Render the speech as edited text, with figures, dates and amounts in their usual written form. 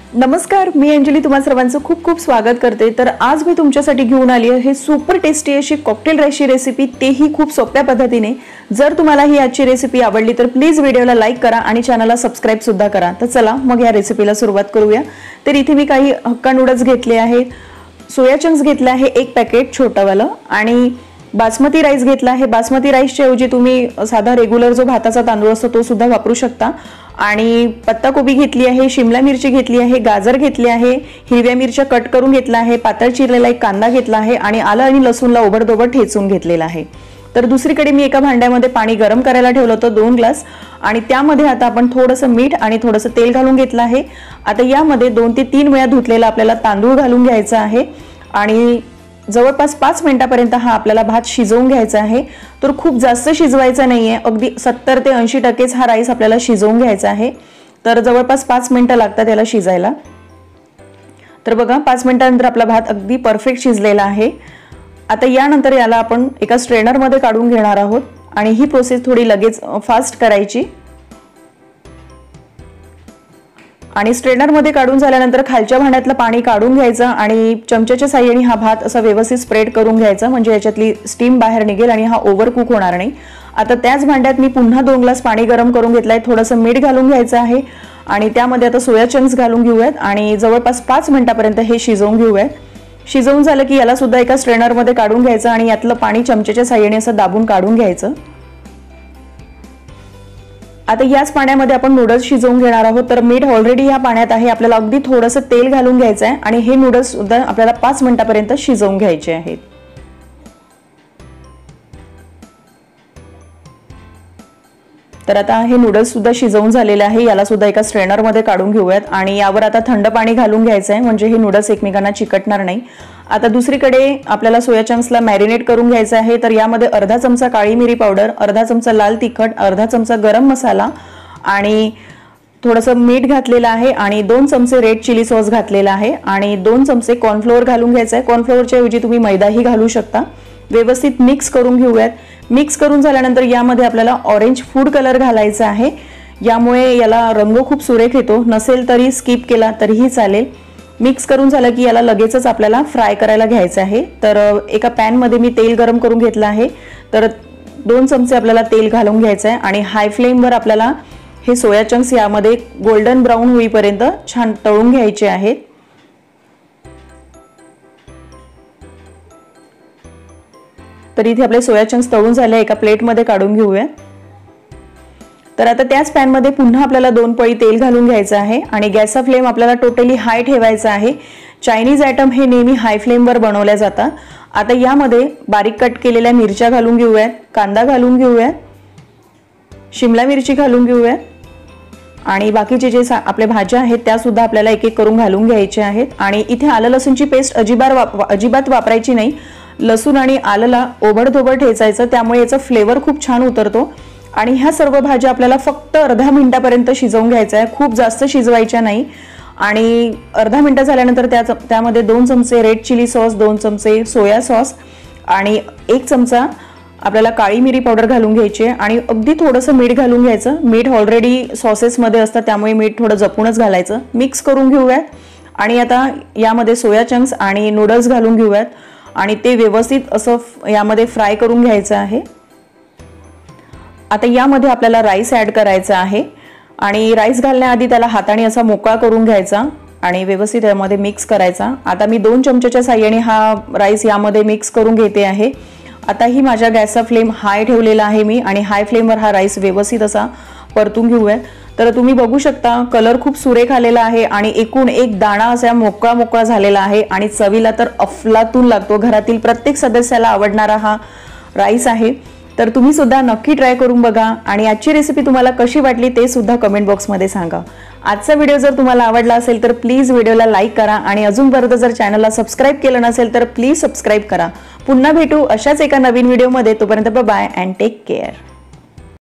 नमस्कार, मी अंजली तुम्हा सर्वांचं खूप खूप स्वागत करते। तर आज मी तुमच्यासाठी घेऊन आली आहे सुपर टेस्टी अशी कॉकटेल राईसची रेसिपी, तेही खूप सोप्या पद्धतीने। जर तुम्हाला ही आजची रेसिपी आवडली तर प्लीज व्हिडिओला लाईक करा आणि चॅनलला सबस्क्राइब सुद्धा करा। तर चला मग या रेसिपीला सुरुवात करूया। तर इथे मी काही हक्का नूडल्स घेतले आहेत, सोया चंक्स घेतले आहे एक पॅकेट छोटंवालं, आणि बासमती राईस घेतला आहे। बासमती राईसच्या ऐवजी तुम्ही साधा रेग्युलर जो भाताचा तांदूळ असतो तो सुद्धा वापरू शकता। आणि पत्ता कोबी घेतली आहे, शिमला मिरची घेतली आहे, गाजर घेतले आहे, हिरव्या मिरच्या कट करून घेतला आहे, पातळ चिरलेला एक कांदा घेतला आहे आणि आलं आणि लसूणला ओबडधोबड ठेचून घेतलेला आहे। तर दुसरीकडे मी एका भांड्यामध्ये पाणी गरम करायला ठेवलं होतं 2 ग्लास, आणि त्यामध्ये आता आपण थोडंसं मीठ आणि थोडंसं तेल घालून घेतलं आहे। आता यामध्ये 2 ते 3 वेळा धुतलेला आपल्याला तांदूळ घालून घ्यायचा आहे आणि जवळपास 5 मिनिटांपर्यंत हा आपल्याला भात शिजवून घ्यायचा आहे। तर खूप जास्त शिजवायचा नाहीये, अगदी 70 ते 80% हा राईस आपल्याला शिजवून घ्यायचा आहे। तर जवळपास 5 मिनिटं लागतात याला शिजायला। तर बघा 5 मिनिटांनंतर आपला भात अगदी परफेक्ट शिजलेला आहे। आता यानंतर याला आपण एका स्ट्रेनर मध्ये काढून घेणार आहोत आणि ही प्रोसेस थोडी लगेच फास्ट करायची। आणि स्ट्रेनर मध्ये काढून झाल्यानंतर खालच्या भांड्यातलं पाणी काढून घ्यायचं आणि चमच्याच्या साहाय्याने हा भात असा व्यवस्थित स्प्रेड करून घ्यायचा, म्हणजे याच्यातली स्टीम बाहेर निघेल आणि हा ओव्हर कुक होणार नाही। आता त्याच भांड्यात मी पुन्हा 2 ग्लास पाणी गरम करून घेतलंय, थोडंसं मीठ घालून घ्यायचं आहे आणि त्यामध्ये आता सोया चंक्स घालून घेऊयात आणि जवळपास 5 मिनिटांपर्यंत हे शिजवून घेऊयात। शिजवून झालं की याला सुद्धा एका स्ट्रेनर मध्ये काढून घ्यायचं आणि यातलं पाणी चमच्याच्या साहाय्याने असं दाबून काढून घ्यायचं। आता याच पाण्यामध्ये आपण नूडल्स शिजवून घेणार आहोत। तर मीठ ऑलरेडी या पाण्यात आहे, आपल्याला अगदी थोडंसं तेल घालून घ्यायचं आहे आणि हे नूडल्स सुद्धा आपल्याला 5 मिनिटांपर्यंत शिजवून घ्यायचे आहेत। तर आता हे नूडल्स सुद्धा शिजवून झालेले आहे, याला सुद्धा एका स्ट्रेनर मध्ये काढून घेऊयात आणि यावर आता थंड पाणी घालून घ्यायचं आहे, म्हणजे हे नूडल्स एकमेकांना चिकटणार नाही। आता दुसरीकडे आपल्याला सोया चंक्सला मॅरिनेट करून घ्यायचं आहे। तर यामध्ये अर्धा चमचा काळी मिरी पावडर, अर्धा चमचा लाल तिखट, अर्धा चमचा गरम मसाला आणि थोडंसं मीठ घातलेलं आहे आणि 2 चमचे रेड चिली सॉस घातलेला आहे आणि 2 चमचे कॉर्नफ्लोअर घालून घ्यायचं आहे। कॉर्नफ्लोअरच्या ऐवजी तुम्ही मैदाही घालू शकता। व्यवस्थित मिक्स करून घेऊयात। मिक्स करून झाल्यानंतर यामध्ये आपल्याला ऑरेंज फूड कलर घालायचा आहे, यामुळे याला रंग खूप सुरेख येतो। नसेल तरी स्किप केला तरीही चालेल। मिक्स करून झालं की याला लगेचच आपल्याला फ्राय करायला घ्यायचं आहे। तर एका पॅन मध्ये मी तेल गरम करून घेतलं आहे, तर 2 चमचे आपल्याला तेल घालून घ्यायचं आहे आणि हाय फ्लेमवर आपल्याला हे सोया चंक्स यामध्ये गोल्डन ब्राऊन होईपर्यंत छान तळून घ्यायचे आहेत। तर इथे आपले सोया चंक्स तळून झाले, एका प्लेट मध्ये काढून घेऊया। तर आता त्याच पॅन मध्ये पुन्हा आपल्याला 2 पळी तेल घालून घ्यायचं आहे आणि गॅसचा फ्लेम आपल्याला टोटली हाय ठेवायचा आहे। चायनीज आयटम हे नेहमी हाय फ्लेमवर बनवले जातात। आता यामध्ये बारीक कट केलेल्या मिरच्या घालून घेऊयात, कांदा घालून घेऊयात, शिमला मिरची घालून घेऊयात आणि बाकीचे जे आपले भाज्या आहेत त्या सुद्धा आपल्याला एक एक करून घालून घ्यायचे आहेत। आणि इथे आलं लसूणची पेस्ट अजिबात वापरायची नाही। लसूण आणि आलंला ओबडधोबड ठेचायचं, त्यामुळे याचा फ्लेवर खूप छान उतरतो। आणि ह्या सर्व भाज्या आपल्याला फक्त अर्धा मिनिटापर्यंत शिजवून घ्यायचं आहे, खूप जास्त शिजवायच्या नाही। आणि अर्धा मिनिट झाल्यानंतर त्यामध्ये 2 चमचे रेड चिली सॉस, 2 चमचे सोया सॉस आणि 1 चमचा आपल्याला काळी मिरी पावडर घालून घ्यायची आहे आणि अगदी थोडंसं मीठ घालून घ्यायचं। मीठ ऑलरेडी सॉसेसमध्ये असतं, त्यामुळे मीठ थोडं जपूनच घालायचं। मिक्स करून घेऊयात आणि आता यामध्ये सोया चंक्स आणि नूडल्स घालून घेऊयात आणि ते व्यवस्थित असं यामध्ये फ्राय करून घ्यायचं आहे। आता यामध्ये आपल्याला राईस ऍड करायचा आहे आणि राईस घालण्याआधी त्याला हाताने असा मोकळा करून घ्यायचा आणि व्यवस्थित यामध्ये मिक्स करायचा। आता मी 2 चमच्याच्या साहाय्याने हा राईस यामध्ये मिक्स करून घेते आहे। आता ही माझ्या गॅसचा फ्लेम हाय ठेवलेला आहे मी आणि हाय फ्लेमवर हा राईस व्यवस्थित असा परतून घेऊया। तर तुम्ही बघू शकता कलर खूप सुरेख आलेला आहे आणि एकूण एक दाणा असा मोकळा झालेला आहे आणि चवीला तर अफलातून लागतो। घरातील प्रत्येक सदस्याला आवडणारा हा राईस आहे। तर तुम्ही सुद्धा नक्की ट्राय करून बघा आणि आजची रेसिपी तुम्हाला कशी वाटली ते सुद्धा कमेंट बॉक्समध्ये सांगा। आजचा व्हिडिओ जर तुम्हाला आवडला असेल तर प्लीज व्हिडिओला लाईक करा आणि अजूनपर्यंत जर चॅनलला सबस्क्राइब केलं नसेल तर प्लीज सबस्क्राइब करा। पुन्हा भेटू अशाच एका नवीन व्हिडिओमध्ये, तोपर्यंत बाय अँड टेक केअर।